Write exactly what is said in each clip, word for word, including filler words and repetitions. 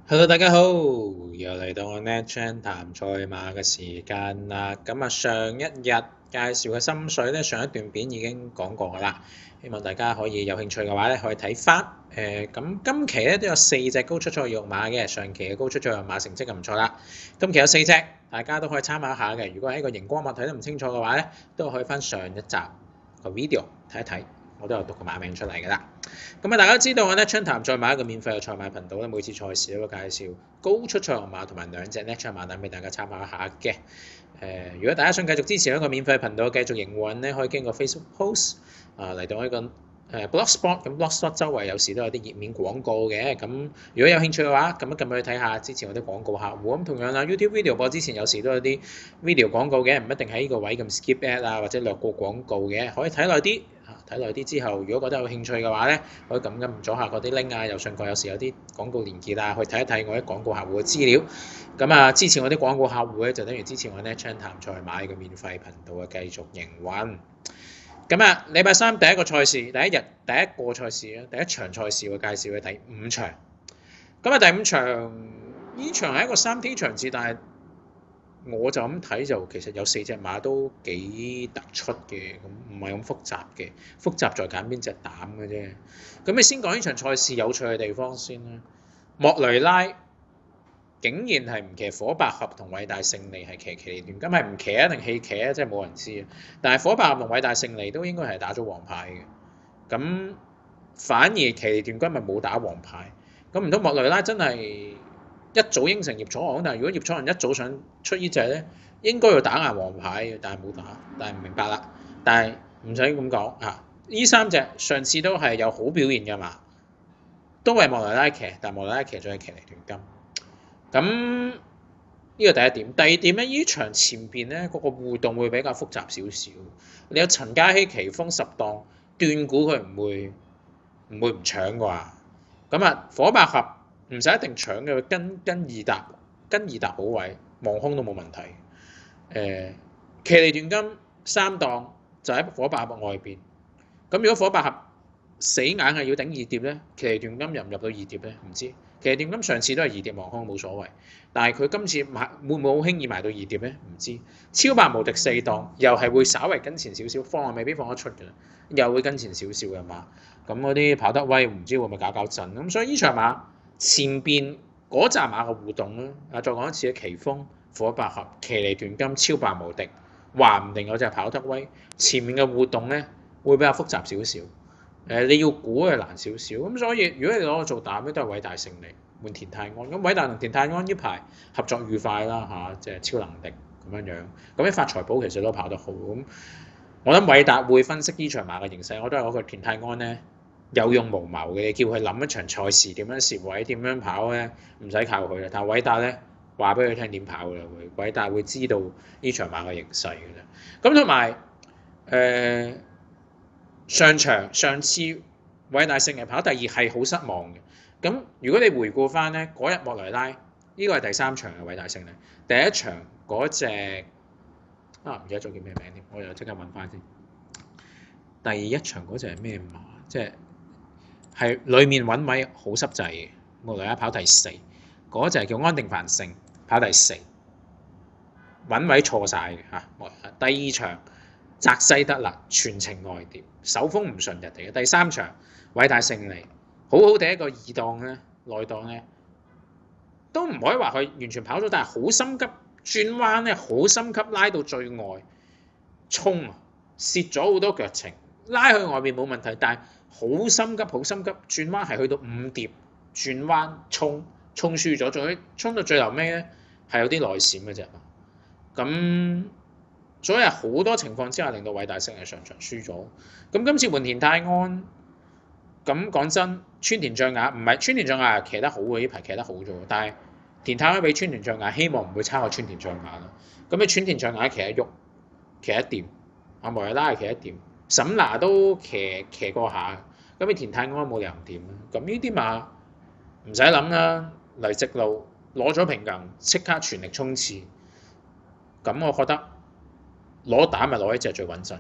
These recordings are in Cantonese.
Hello，大家好，又嚟到我 NetChan 談賽馬嘅時間啦。咁啊，上一日介紹嘅心水咧，上一段片已經講過噶啦。希望大家可以有興趣嘅話咧，可以睇翻。誒，咁今期咧都有四隻高出賽肉馬嘅，上期嘅高出賽肉馬成績就唔錯啦。今期有四隻，大家都可以參考一下嘅。如果喺個熒光幕睇得唔清楚嘅話咧，都可以翻上一集個 video 睇一睇，我都有讀個馬名出嚟噶啦。咁啊，大家都知道我咧春談賽馬一個免費嘅賽馬頻道咧，每次賽事都會介紹高出賽馬同埋兩隻 NetChat 馬等俾大家參考一下嘅。誒、呃，如果大家想繼續支持一個免費頻道繼續營運咧，可以經過 Facebook post 啊嚟到一個誒 Blogspot，咁 Blogspot 周圍有時都有啲頁面廣告嘅。咁如果有興趣嘅話，撳一撳去睇下支持我啲廣告客戶。咁同樣啦 YouTube video 播之前有時都有啲 video 廣告嘅，唔一定喺呢個位咁 skip ad 啊，或者略過廣告嘅，可以睇耐啲。睇耐啲之後，如果覺得有興趣嘅話咧，可以撳撳左下嗰啲 link 啊，右上角有時有啲廣告連結啊，去睇一睇我啲廣告客戶嘅資料。咁啊，支持我啲廣告客戶咧，就等於支持我 NetChan 談賽馬嘅免費頻道嘅繼續營運。咁啊，禮拜三第一個賽事，第一日第一個賽事啊，第一場賽事會介紹嘅第五場。咁啊，第五場呢場係一個三 T 場次，但係我就咁睇就其實有四隻馬都幾突出嘅，咁唔係咁複雜嘅，複雜在揀邊隻膽嘅啫。咁你先講呢場賽事有趣嘅地方先啦。莫雷拉竟然係唔騎火百合同偉大勝利，係騎騎利斷金，係唔騎啊定棄騎啊？真係冇人知啊。但係火百合同偉大勝利都應該係打咗黃牌嘅，咁反而騎利斷金咪冇打黃牌。咁唔通莫雷拉真係一早應承葉楚航，但係如果葉楚航一早想出呢隻咧，應該要打硬黃牌嘅，但係冇打，但係唔明白啦。但係唔使咁講嚇，呢三隻上次都係有好表現㗎嘛，都係莫雷拉騎，但係莫雷拉騎咗係騎嚟斷金。咁呢個第一點，第二點咧，呢場前邊咧嗰個互動會比較複雜少少。你有陳嘉熙奇峰十檔，斷估佢唔會唔會唔搶啩？咁啊，火百合唔使一定搶嘅，跟跟二搭跟二搭好位，望空都冇問題。誒、呃，騎利斷金三檔就喺火百合外邊。咁如果火百合死硬係要頂二碟咧，騎利斷金入唔入到二碟咧？唔知。騎利斷金上次都係二碟望空冇所謂，但係佢今次買會唔會好輕易買到二碟咧？唔知。超白無敵四檔又係會稍為跟前少少，放係未必放得出嘅，又會跟前少少嘅嘛。咁嗰啲跑得威，唔知會唔會搞搞震咁，所以呢場馬前邊嗰紮馬嘅互動咧，啊再講一次嘅奇峰、火百合、騎利斷金、超白無敵，話唔定嗰隻跑得威，前面嘅互動咧會比較複雜少少。誒你要估係難少少，咁所以如果你攞我做膽咧，都係偉大勝利、滿田泰安。咁偉大同田泰安呢排合作愉快啦嚇，即係超能力咁樣樣。咁啲發財寶其實都跑得好，咁我諗偉達會分析呢場馬嘅形勢，我都係嗰個田泰安咧有用無謀嘅，叫佢諗一場賽事點樣攝位、點樣跑咧，唔使靠佢啦。但係偉達咧話俾佢聽點跑㗎啦，會偉達會知道呢場馬嘅形勢㗎啦。咁同埋誒。上場上次偉大勝利跑第二係好失望嘅，咁如果你回顧翻咧嗰日莫雷拉呢、呢個係第三場嘅偉大勝利，第一場嗰隻啊唔記得咗叫咩名添，我又即刻揾翻先。第一場嗰隻係咩馬？即係係裡面揾位好濕滯嘅，莫雷拉跑第四，嗰隻叫安定繁盛跑第四，揾位錯晒嘅嚇。第二場。澤西德勒全程外碟，手風唔順日嚟嘅。第三場偉大勝利，好好地一個二檔咧，內檔咧都唔可以話佢完全跑咗，但係好心急轉彎咧，好心急拉到最外衝啊，蝕咗好多腳程，拉去外面冇問題，但係好心急好心急轉彎係去到五碟轉彎衝衝輸咗，仲要衝到最後尾咧係有啲內閃嘅啫，咁。所以好多情況之下令到偉大勝利上場輸咗。咁今次換田泰安，咁講真，川田將雅唔係川田將雅騎得好嘅，呢排騎得好咗。但係田泰安比川田將雅，希望唔會差過川田將雅啦。咁你川田將雅騎得喐，騎得掂，阿莫雷拉係騎得掂，沈拿都騎騎過下。咁你田泰安冇理由唔掂啦。咁呢啲馬唔使諗啦，嚟直路攞咗平衡，即刻全力衝刺。咁我覺得。攞膽咪攞一隻最穩陣嚇，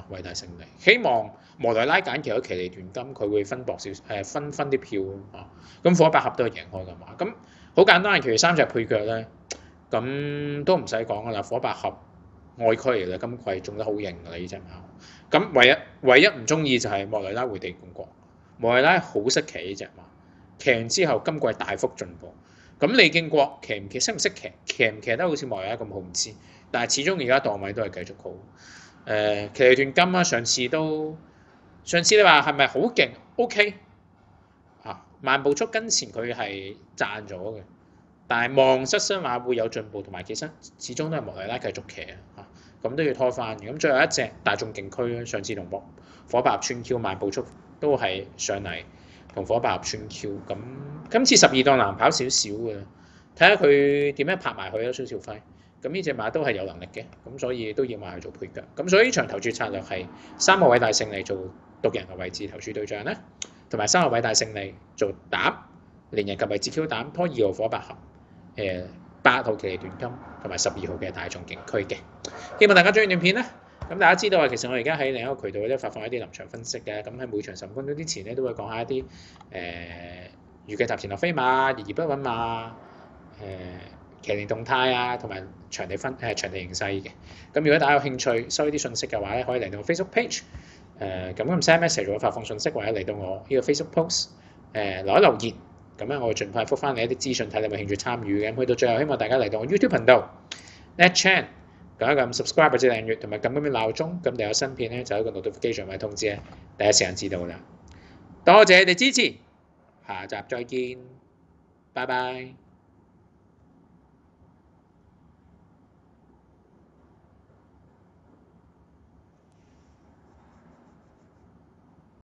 啊，偉大勝利。希望莫雷拉揀其他騎利斷金，佢會分薄少誒分分啲票啊。咁火百合都係贏開㗎嘛。咁好簡單，其餘三隻配腳咧，咁都唔使講㗎啦。火百合愛區嚟啦，今季中得好型㗎啦呢隻馬。咁唯一唯一唔中意就係莫雷拉回地冠國。莫雷拉好識騎呢隻馬，騎完之後今季大幅進步。咁李建國騎唔騎識唔識騎，騎唔騎得好似莫雷拉咁好唔知，但係始終而家檔位都係繼續好。誒、呃，騎利斷金啊，上次都上次你話係咪好勁 ？O.K. 啊，慢步速跟前佢係賺咗嘅，但係望失身馬會有進步，同埋其實始終都係莫雷拉繼續騎啊，咁都要拖翻嘅。咁最後一隻大眾競區咧，上次同火火百合穿 Q 慢步速都係上嚟。同火百合穿 Q， 咁今次十二檔難跑少少嘅，睇下佢點樣拍埋佢啦，蘇兆輝。咁呢隻馬都係有能力嘅，咁所以都要買去做配腳。咁所以呢場投注策略係三號偉大勝利做獨贏嘅位置投注對象咧，同埋三號偉大勝利做膽連贏及位置 Q 膽，拖二號火百合，誒八號騎利斷金同埋十二號嘅大眾競區嘅。希望大家中意段片咧。咁大家知道啊，其實我而家喺另一個渠道咧發放一啲臨場分析嘅，咁喺每場十五分鐘之前咧都會講下一啲誒、呃、預計集前落飛馬、熱而不穩馬、誒騎練動態啊，同埋場地分誒、呃、場地形勢嘅。咁如果大家有興趣收呢啲信息嘅話咧，可以嚟到我 Facebook page 誒咁咁 send message 我發放信息，或者嚟到我呢個 Facebook post 誒、呃、留一留言，咁咧我會盡快覆翻你一啲資訊，睇你有冇興趣參與嘅。咁去到最後，希望大家嚟到我 YouTube 頻道 NetChan。撳一撳 subscribe 或者訂閱，同埋撳嗰啲鬧鐘，咁你有新片咧就有一個 notification 或者通知咧，第一時間知道啦。多謝你哋支持，下集再見，拜拜。